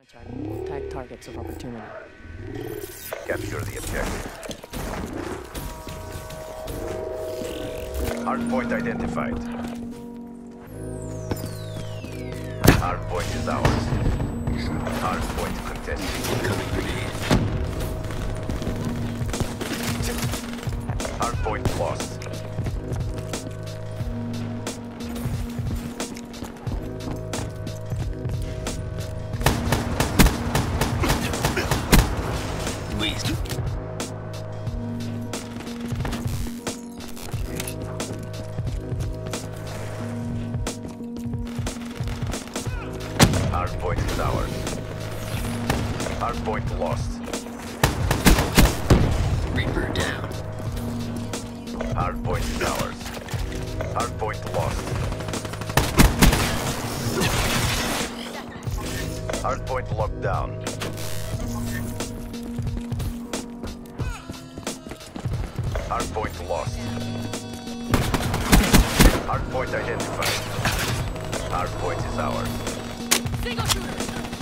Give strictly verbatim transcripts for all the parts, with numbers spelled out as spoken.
Target will tag targets of opportunity. Capture the objective. Hardpoint identified. Hardpoint is ours. Hardpoint contested. Incoming grenade. Hardpoint lost. Waste. Hardpoint is ours. Hardpoint lost. Reaper down. Hardpoint is ours. Hardpoint lost. Hardpoint locked down. Hardpoint lost. Hardpoint identified. Hardpoint is ours. Single shooter.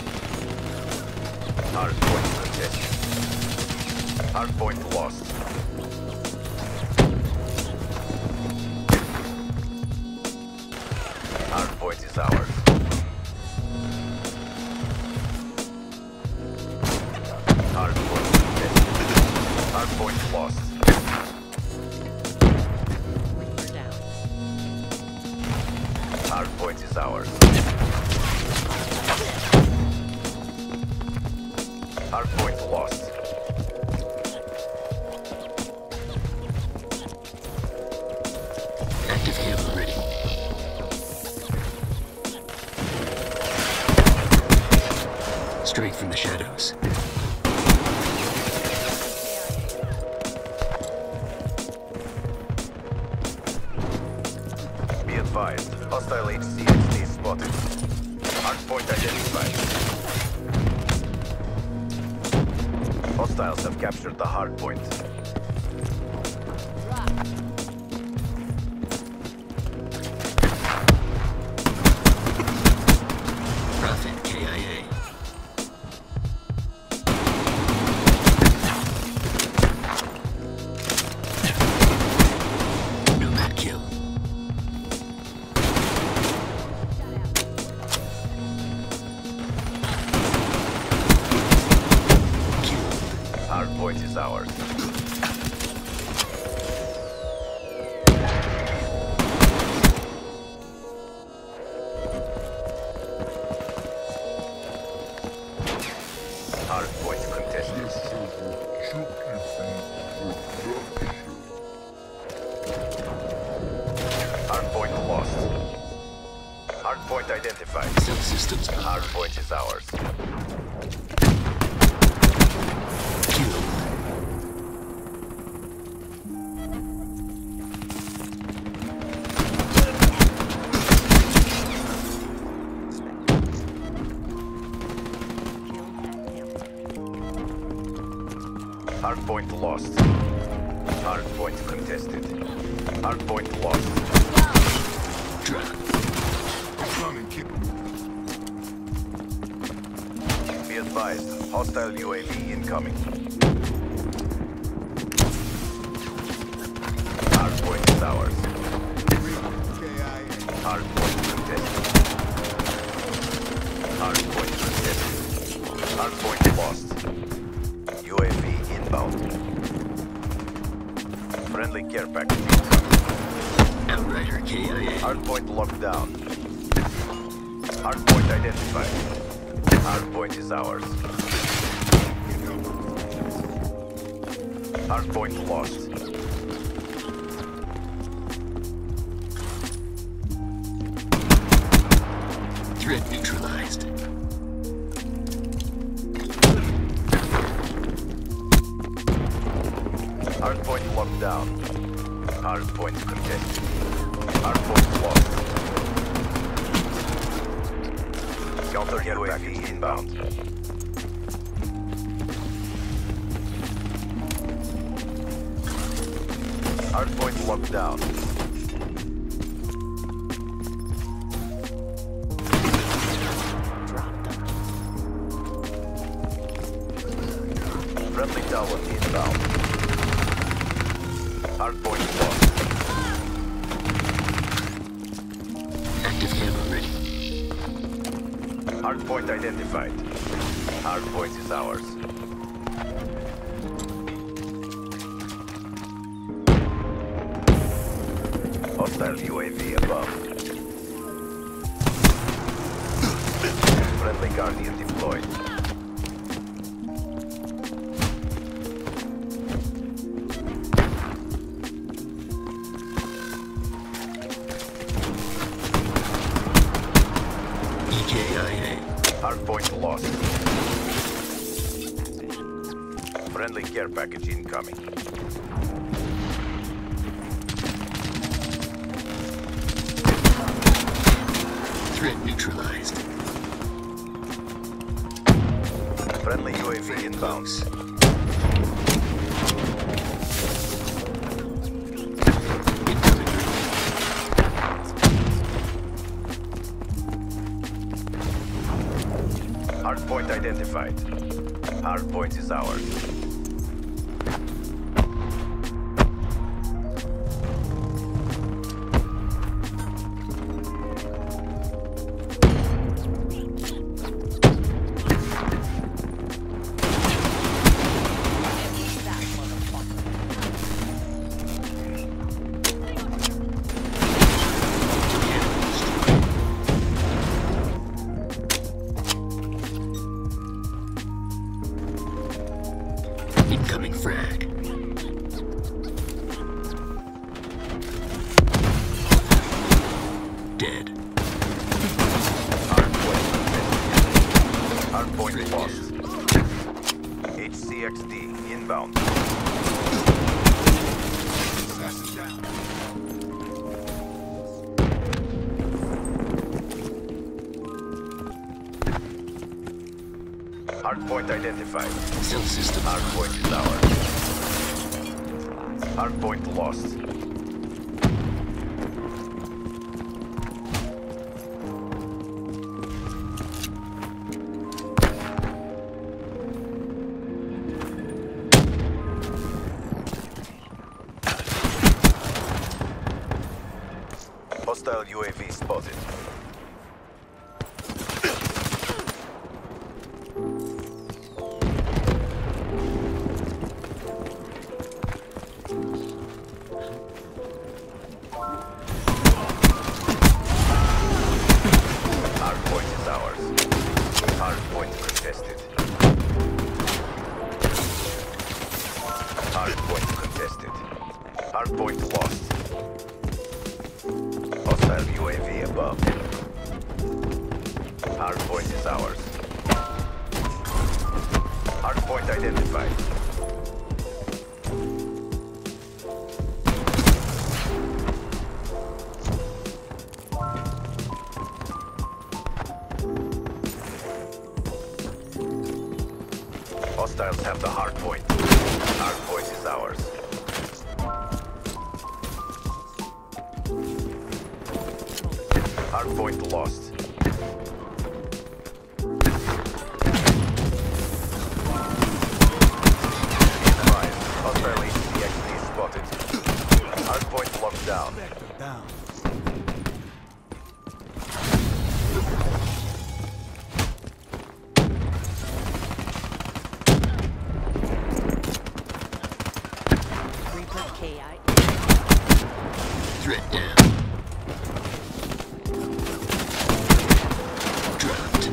Hardpoint contested. Hardpoint lost. Hardpoint is ours. Hardpoint contested. Hardpoint lost. Reaper down. Hardpoint is ours. Hardpoint lost. Active camo ready. Straight from the shadows. Be advised, hostile H C X D spotted. Hardpoint identified. Hostiles have captured the hardpoint. Profit K I A. Nomad kill. Hardpoint is ours. Hardpoint contested. Hardpoint lost. Hardpoint identified. Subsystems Hardpoint is ours. kill. Hardpoint lost. Hardpoint contested. Hardpoint lost. Drop. Be advised, hostile U A V incoming. Hardpoint is ours. Hardpoint contested. Hardpoint contested. Hardpoint lost. U A V inbound. Friendly care package incoming. Outrider K I A. Hardpoint locked down. Hardpoint identified. Hardpoint is ours. Hardpoint lost. Threat neutralized. Hardpoint locked down. Hardpoint contested. Hardpoint lost. Counter U A V inbound. Hardpoint locked down. Friendly tower inbound. Hardpoint lost. Active camo ready. Hardpoint identified. Hardpoint is ours. Hostile U A V above. Friendly Guardian deployed. E K I A. Hardpoint lost. Friendly care package incoming. Threat neutralized. Friendly U A V inbound. Incoming. Hardpoint identified. Hardpoint is ours. Incoming frag. Dead. Hardpoint. Hardpoint lost. H C X D inbound. Hardpoint identified. Cell system. Hardpoint is ours. Hardpoint lost. Hostile U A V spotted. Hardpoint is ours. Hardpoint contested. Hardpoint contested. Hardpoint lost. Hostile U A V above. Hardpoint is ours. Hardpoint identified. Hostiles have the hardpoint. Hardpoint is ours. Hardpoint lost. Advised. Hostile H C X D spotted. Hardpoint locked down. Reaper K I. Threat down. Dropped.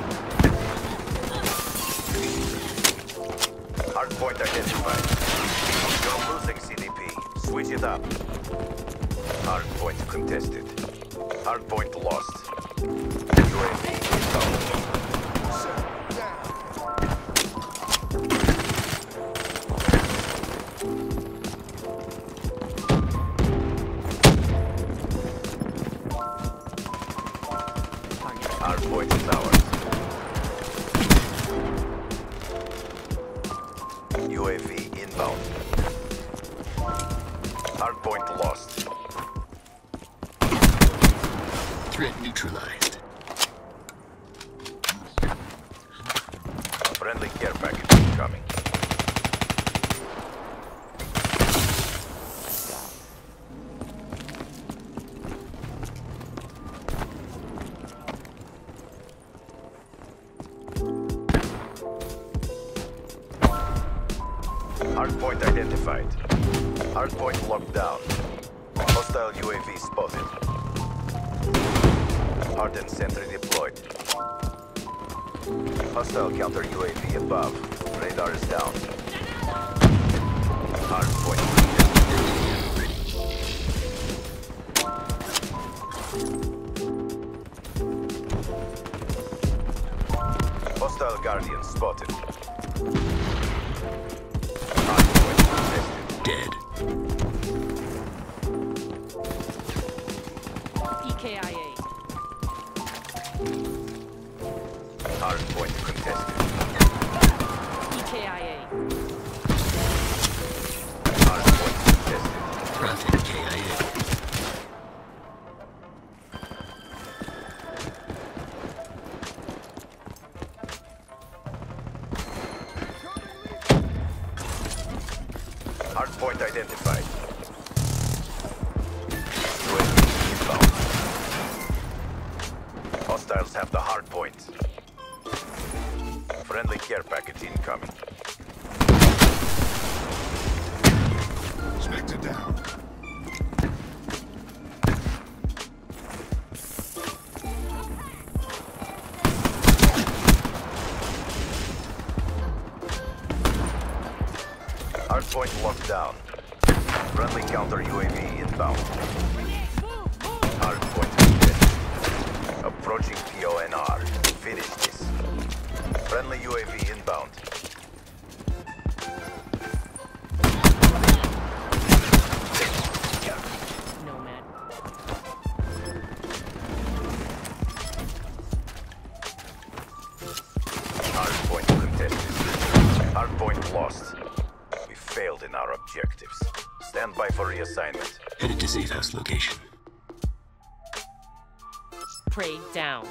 Hardpoint identified. You're losing C D P. Switch it up. Hardpoint contested. Hardpoint lost. U A V inbound. Hardpoint is ours. U A V inbound. Hardpoint lost. Threat neutralized. Friendly care package incoming. Hardpoint identified. Hardpoint locked down. Hostile U A V spotted. Hardened sentry deployed. Hostile counter U A V above. Radar is down. Hardpoint. Hostile Guardian spotted. Hardpoint contested. Dead. E K I A. Hardpoint contested. E K I A. Hardpoint contested. Profit K I A. Hardpoint identified. U A V inbound. Hostiles have the hardpoint. Friendly care package incoming. Spectre down. Hardpoint locked down. Friendly counter U A V inbound. Hardpoint contested. Approaching P O N R. Finish this. Friendly U A V inbound. Nomad. Hardpoint contested. Hardpoint lost. We failed in our objectives. Stand by for reassignment. Headed to safe house location. Prey down.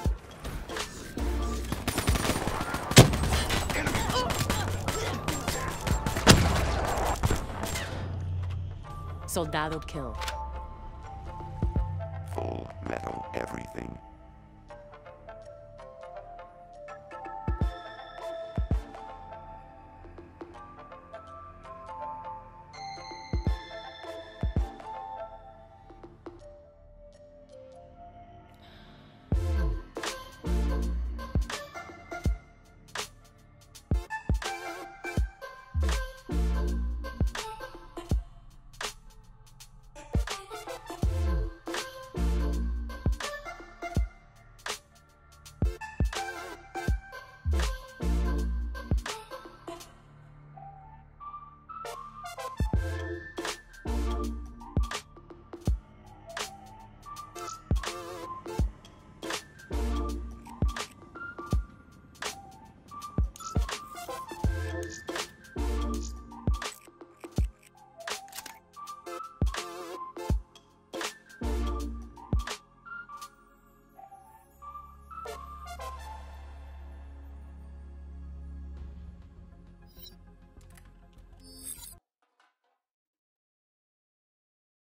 Soldado kill. Full metal everything.